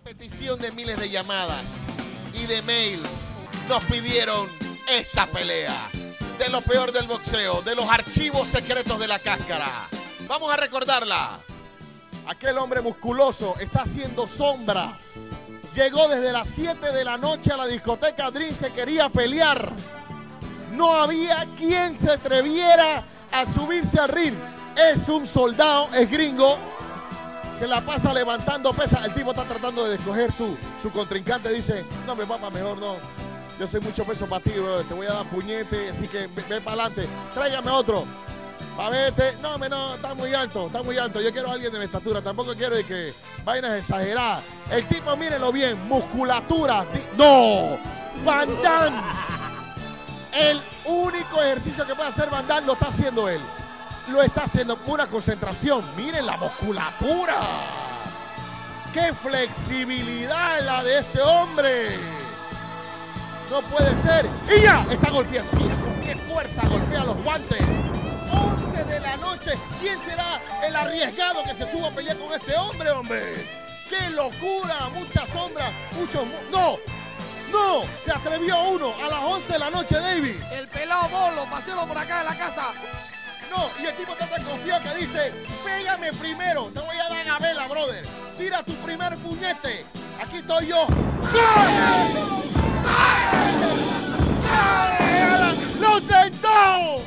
Petición de miles de llamadas y de mails nos pidieron esta pelea de lo peor del boxeo, de los archivos secretos de la cáscara. Vamos a recordarla. Aquel hombre musculoso está haciendo sombra. Llegó desde las 7 de la noche a la discoteca Dreams que quería pelear. No había quien se atreviera a subirse al ring. Es un soldado, es gringo. Se la pasa levantando pesas. El tipo está tratando de escoger su contrincante. Dice, no, mi papá, mejor no. Yo soy mucho peso para ti, bro. Te voy a dar puñete, así que ve para adelante. Tráigame otro. Pa' verte. No, está muy alto, está muy alto. Yo quiero a alguien de mi estatura. Tampoco quiero de que vainas exageradas. El tipo, mírenlo bien, musculatura. No, Van Damme. El único ejercicio que puede hacer Van Damme lo está haciendo él. Lo está haciendo con una concentración. Miren la musculatura. ¡Qué flexibilidad la de este hombre! No puede ser. Y ya está golpeando. Mira con qué fuerza golpea los guantes. 11 de la noche. ¿Quién será el arriesgado que se suba a pelear con este hombre, hombre? ¡Qué locura! Mucha sombra, muchos... ¡No! ¡No! Se atrevió uno a las 11 de la noche, David. El pelado Bolo, paselo por acá de la casa. No, y el tipo está tan confiado que dice, pégame primero, te voy a dar a vela, brother. Tira tu primer puñete. Aquí estoy yo. ¡Lo sentó!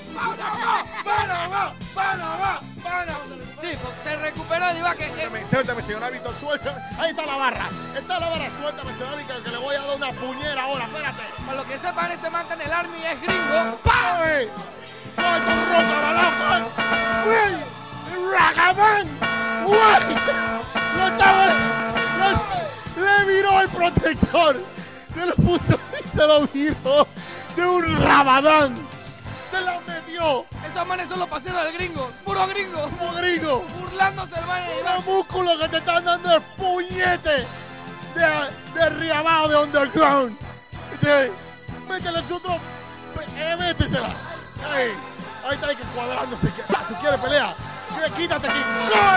Sí, se recuperó Divaque. Suéltame, señor árbitro, suéltame. Ahí está la barra. Está la barra, suéltame, señor árbitro, que le voy a dar una puñera ahora, espérate. Para lo que sepan, este man está en el Army, es gringo. ¡Ay! ¡Ay, con roca, balón! ¡Uy! ¡Ragaman! ¡Uy! ¡Lo estaba! ¡Le miró el protector! Se lo puso y se lo miró de un rabadán. ¡Se la metió! Esos manes son los paseros del gringo. Puro gringo. ¡Como gringo! Burlándose el man. ¡Unos músculos que te están dando el puñete de riabajo de underground! Métele su otro... métesela. Ahí está que cuadrándose. ¿Tú quieres pelea? Quítate aquí.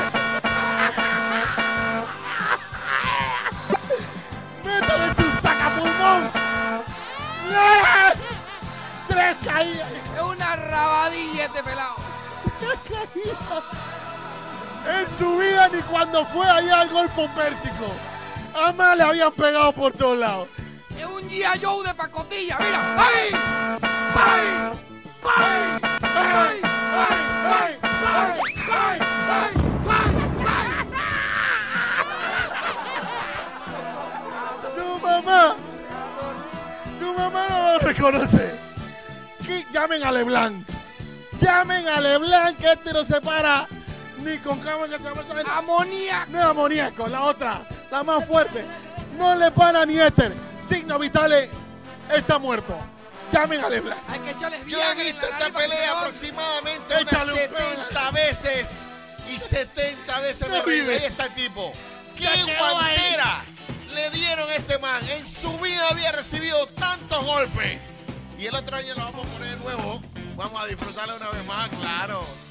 Métele su sacapulmón. 3 caídas. Es una rabadilla este pelado. 3 caídas. En su vida ni cuando fue allá al Golfo Pérsico. Además le habían pegado por todos lados. Es un G.I. Joe de pacotilla. Mira. ¡Ay! ¡Ay! ¡Ay! ¡Ay! ¡Ay! ¡Ay! ¡Ay! ¡Ay! ¡Ay! Su mamá no lo reconoce. Llamen a LeBlanc. Llamen a LeBlanc, que este no se para ni con cama que se llama Amoníaco. No es amoníaco, la otra, la más fuerte. No le para ni éter. Signos vitales, está muerto. Llamen a LeBlanc. Hay que echarles Yo he visto esta pelea aproximadamente unas 70 veces y 70 veces me reí. Ahí está el tipo. ¡Qué guantera le dieron a este man! En su vida había recibido tantos golpes. Y el otro año lo vamos a poner de nuevo. Vamos a disfrutarlo una vez más, claro.